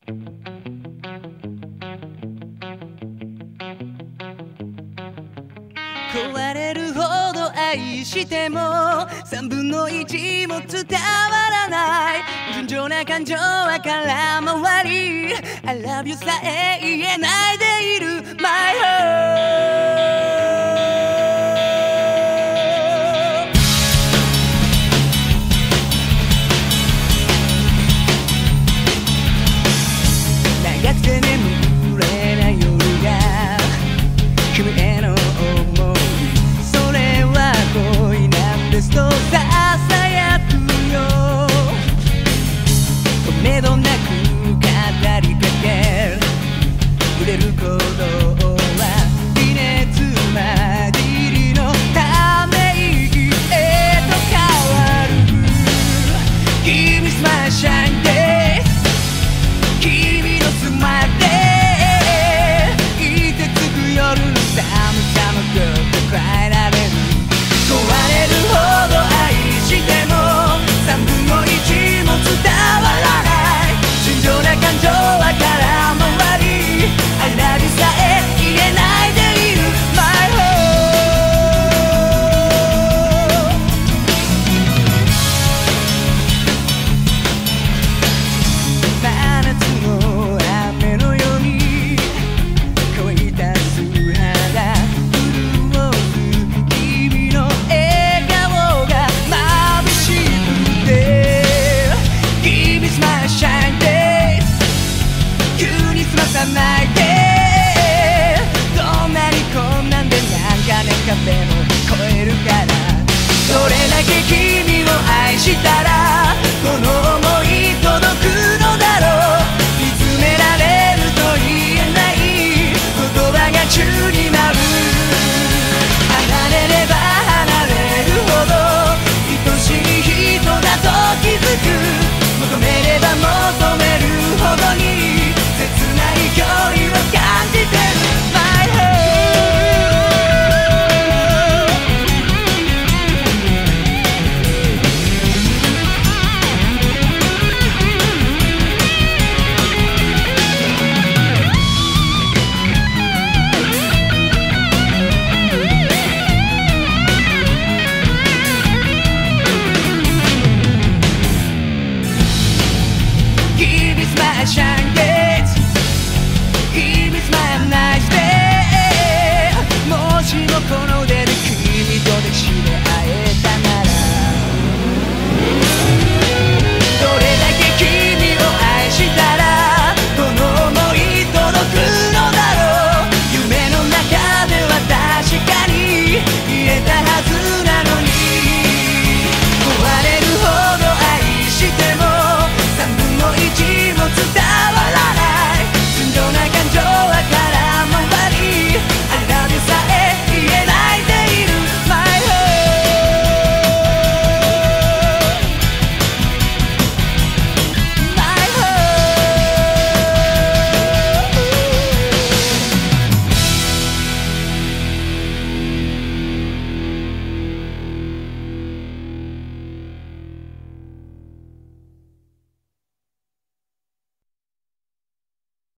壊れるほど愛しても3分の1も伝わらない純情な感情は空回り I love you さえ言えないでいる My heart 長くて眠れない夜が君への想いそれは恋なんですとささやくよとめどなく語りかける触れることは微熱混じりのため息へと変わる Give me my shine day 君のスマイルでいてつく夜の寒さもぐっと変えられる壊れるほど愛しても3分の1も伝わらない純情な感情は空回り I love you さえ言えないでいる My heart 真夏の雨のように乾いた素肌潤う君の笑顔が眩しくて Give me my shine day 急に済まさないでどんなに困難でなんかね壁も越えるからどれだけ君を愛したらこの想い届くのだろう見つめられると言えない言葉が宙に舞う離れれば離れるほど愛しい人だと気づく